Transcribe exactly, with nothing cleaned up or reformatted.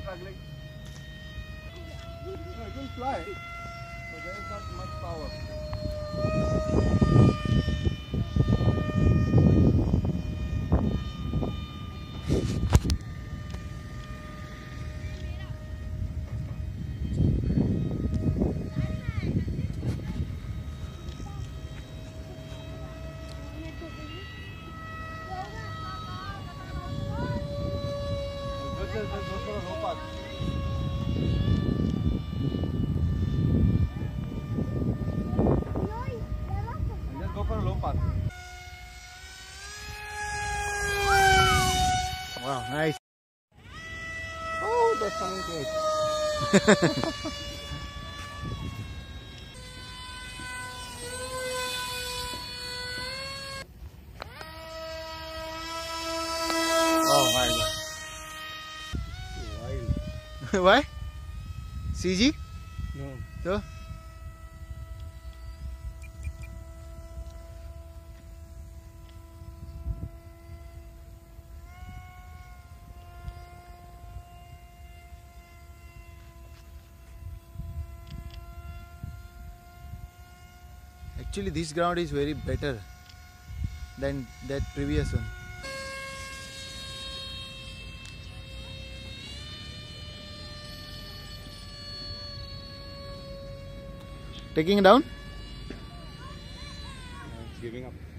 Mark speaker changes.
Speaker 1: struggling. No, it will fly, but there is not much power. Just, just go for a low path. And just go for a low path.
Speaker 2: Wow, nice.
Speaker 1: Oh, that's coming close.
Speaker 2: Oh my god.
Speaker 1: Wild.
Speaker 2: Why? C G?
Speaker 1: No.
Speaker 2: So? Actually, this ground is very better than that previous one. Taking it down?
Speaker 1: It's giving up.